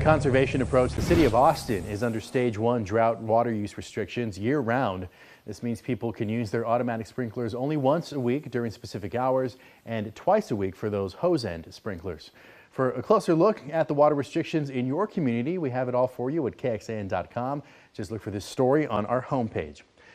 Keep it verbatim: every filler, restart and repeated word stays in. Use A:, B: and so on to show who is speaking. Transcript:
A: Conservation approach. The city of Austin is under stage one drought water use restrictions year round. This means people can use their automatic sprinklers only once a week during specific hours and twice a week for those hose end sprinklers. For a closer look at the water restrictions in your community, we have it all for you at K X A N dot com. Just look for this story on our homepage.